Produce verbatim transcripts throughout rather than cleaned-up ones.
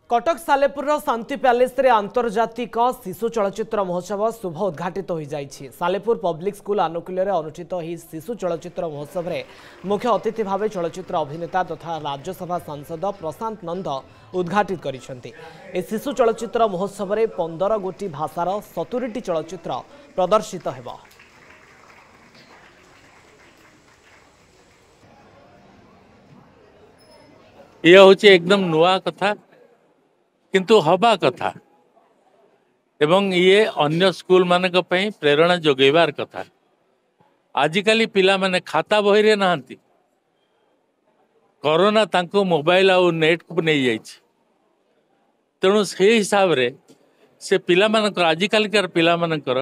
कटक सालेपुर शांति palace रे आंतर्जातिक शिशु चलचित्र महोत्सव शुभ उद्घाटित हो जाइछि। सालेपुर पब्लिक स्कूल आनुकूल्य अनुष्ठित ही शिशु चलचित्र महोत्सव रे मुख्य अतिथि भाव चलचित्र अभिनेता तथा राज्यसभा सांसद प्रशांत नंद उद्घाटित करिसेंति। ए शिशु चलचित्र महोत्सव रे पंद्रह गोटी भाषार सत्तरी चलचित्र प्रदर्शित हेबो। ये हूँ एकदम नुआ कथा किंतु हवा कथा एवं ये अन्य स्कूल मानक पई प्रेरणा जोगेबार कथा। आजिकाली पिला माने खाता बही रे नहांती, कोरोना तांको मोबाइल आउ नेट को नहीं जाइछि। तेणु से हिसाब रे से पिला मानकर आजिकाली कर पिला मानकर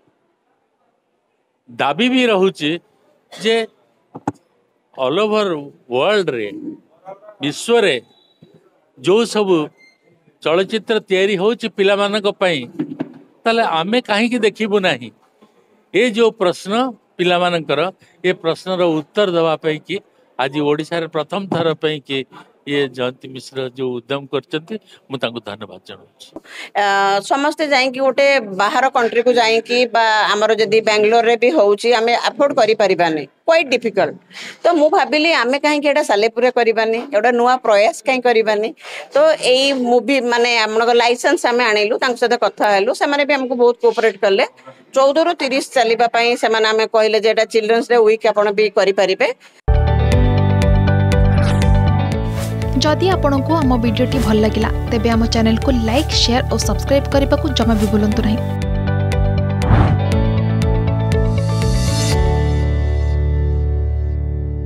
दाबी भी रहुछि जे ऑल ओवर वर्ल्ड रे विश्व रे जो सब चलचित्र तैयारी होछि पिला मानक पई ताले आमे काहे देखिबु नाही। ये जो प्रश्न पिला मानकर ये प्रश्न रो उत्तर दवा पई कि आज ओडिसा रे प्रथम थर पई कि ये जयंती मिश्र जो उद्यम करचंती मु तांको धन्यवाद जणाउछि। समस्ते जाई कि गोटे बाहर कंट्री को जाई कि बा हमर जदी बेंगलोर रे भी होउछि आमे अफोर्ड करि परिबानी क्वाइट डिफिकल्ट। तो मु भाबिली आमे काहे कि एटा सालेपुरे करिबानी एटा नुवा प्रयास काहे करिबानी। तो एई मूवी माने हमन लाइसेंस आमे आनिलु तांक सहित कथा हेलु से माने भी हमको बहुत कोऑपरेट करले। चौदह रु तीस चलिबा पई से माने आमे कहले जे एटा चिल्ड्रंस डे वीक आपण भी करि परिबे। जदि आपंक आम भिडी भल लगा तेब आम चैनल को लाइक शेयर और सब्सक्राइब करने को जमा भी भूलु नहीं।